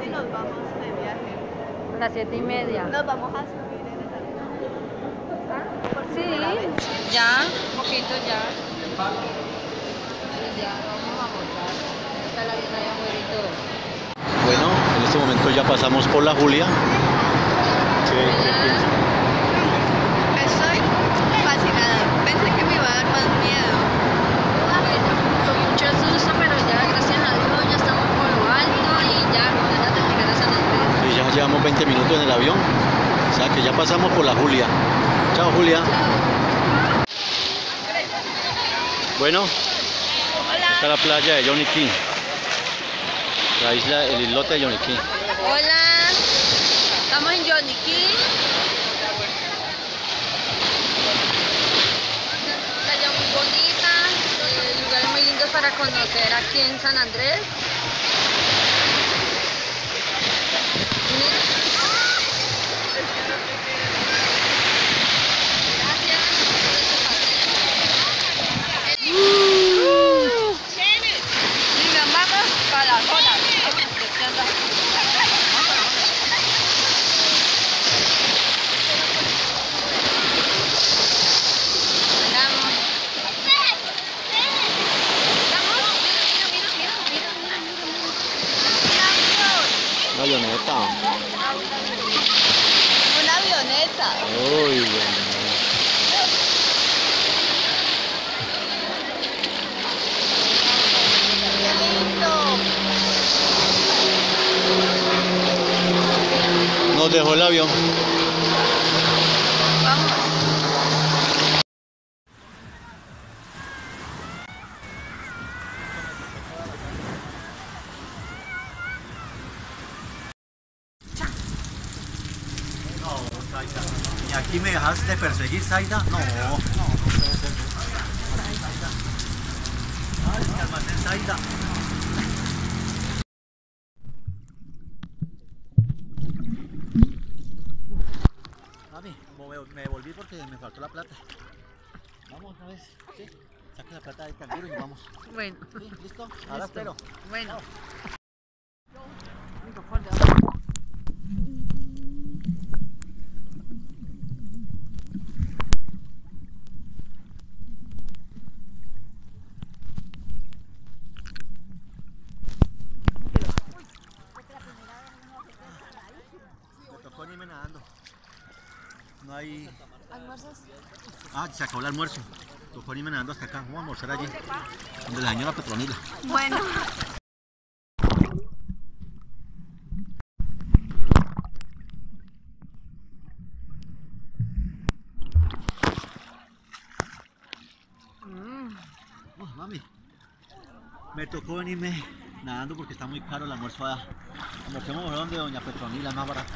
y nos vamos de viaje. A las 7:30. Nos vamos a subir en el avión. Por Sí, primera vez. ya, un poquito ya. Y ya vamos a montar. Está el avión allá afuera y todo. Bueno, en este momento ya pasamos por la Julia. ¿Qué piensas? Estoy fascinada. Pensé que me iba a dar más miedo. Bueno, con mucho susto, pero ya gracias a Dios ya estamos por lo alto y ya vamos a llegar a San Andrés. Y ya llevamos 20 minutos en el avión. O sea que ya pasamos por la Julia. Chao, Julia. Bueno, esta es la playa de Johnny Cay. La isla, el islote de Johnny Cay. Hola, estamos en Johnny Cay. Playa muy bonita, lugares muy lindos para conocer aquí en San Andrés. Una avioneta. Una avioneta. Uy, bueno. ¡Qué lindo! Nos dejó el avión. Vamos. No, Zaida. ¿Y aquí me dejaste de perseguir, Zaida? No. Ay, cálmate, Zaida. Mami, me devolví porque me faltó la plata. Vamos una vez, ¿sí? Saque la plata del canguro y nos vamos. Bueno, ¿Sí? ¿Listo? Ahora espero. bueno. Me tocó irme nadando. No hay... ¿Almuerzas? Ah, se acabó el almuerzo. Tocó irme nadando hasta acá. Vamos a almorzar allí. Donde la señora Petronila. Bueno. Oh, mami. Me tocó venirme nadando porque está muy caro el almuerzo allá. Almorcemos mejor donde doña Petronila, es más barato.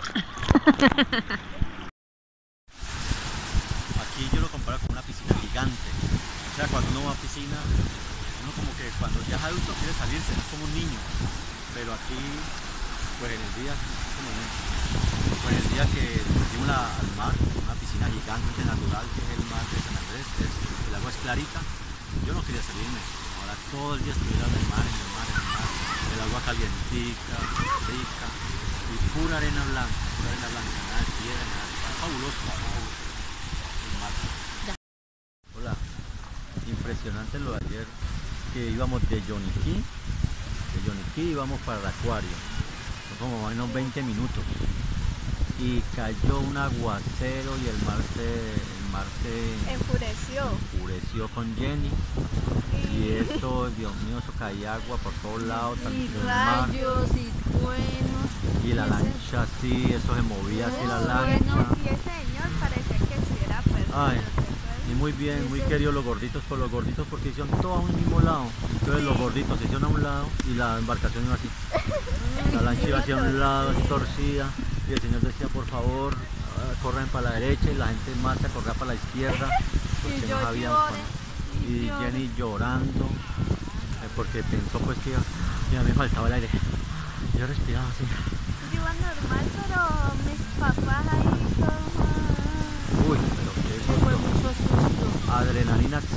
Aquí yo lo comparo con una piscina gigante. O sea, cuando uno va a piscina, uno como que cuando ya es adulto quiere salirse, no es como un niño. Pero aquí, pues en el día, como pues en el día que nos fuimos al mar, una piscina gigante natural que es el mar de San Andrés, que es, el agua es clarita, yo no quería salirme. Ahora todo el día estuviera en el mar, en el mar, en el mar, el agua calientica, rica y pura arena blanca, nada de piedra, nada, está fabuloso, fabuloso. El mar. Hola, impresionante lo de ayer que íbamos de Johnny Cay íbamos para el acuario, fue como más o menos 20 minutos y cayó un aguacero y el mar se enfureció con Jenny y eso, Dios mío, eso caía agua por todos lados, Y el mar, rayos y truenos. y la lancha así, eso se movía así la lancha. Y ese señor parecía que si era perdido. Ay, y muy bien, muy queridos los gorditos por los gorditos porque hicieron todo a un mismo lado. Entonces los gorditos se hicieron a un lado y la embarcación iba así. La lancha iba hacia un lado, así torcida, y el señor decía, por favor, corran para la derecha, y la gente más se corría para la izquierda, porque no sabían cuándo. Y Jenny llorando, porque pensó pues que ya me faltaba el aire. Yo respiraba así. Yo iba normal, pero mis papás ahí todos... Uy, pero qué Fue susto. mucho susto. Adrenalina 100%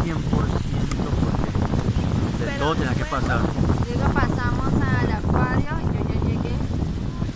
porque de todo tenía que pasar. Luego pasamos al acuario y yo ya llegué.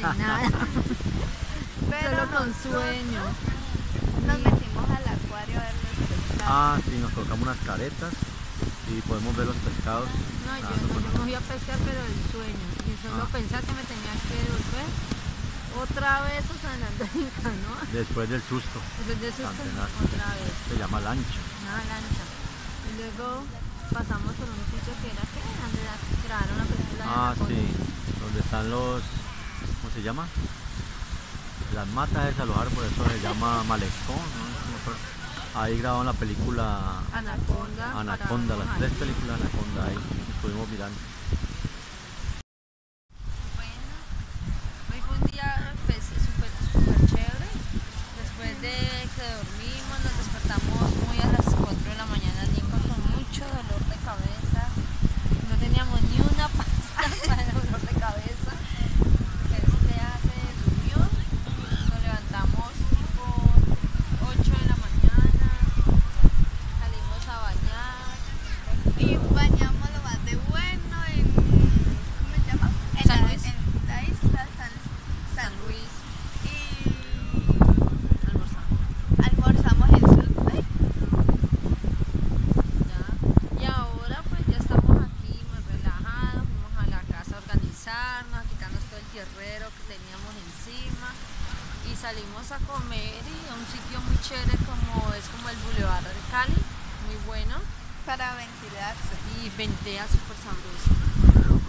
nada. Pero Solo con nosotros sueño. nos metimos al acuario a ver los pescados. Ah, sí, nos colocamos unas caretas y podemos ver los pescados. No, yo nadando no, con yo me fui a pescar, pero el sueño. Y solo Ah. pensar que me tenía que devolver otra vez, o sea, andando en canoa. Después del susto, Después de susto, Antenas. otra vez. se llama lancha. Una lancha. Y luego pasamos por un sitio que era que donde grabaron la película de Ah, Anaconda. sí, donde están los, ¿cómo se llama? Las matas esas, los árboles, eso se llama malecón, ¿no? No me acuerdo. Ahí grabaron la película Anaconda. Anaconda, las para 3 películas de Anaconda, ahí estuvimos mirando. Bueno, hoy fue un día pues, súper chévere. Después de que dormimos, nos despertamos muy a las 4 de la mañana, Nico con mucho dolor de cabeza. No teníamos ni una pasta para el dolor de cabeza. Este hace durmió. Nos levantamos tipo 8 de la mañana. Salimos a bañar. Y bañamos lo más de bueno en, ¿cómo se llama? En San Luis. en la isla San Luis. Y Almorzamos. almorzamos en Subway. Ya. Y ahora pues ya estamos aquí muy relajados, fuimos a la casa a organizarnos, a quitarnos todo el tierrero que teníamos encima y salimos a comer y a un sitio muy chévere como es como el Boulevard de Cali, muy bueno Para ventilarse. y ventea súper sabroso.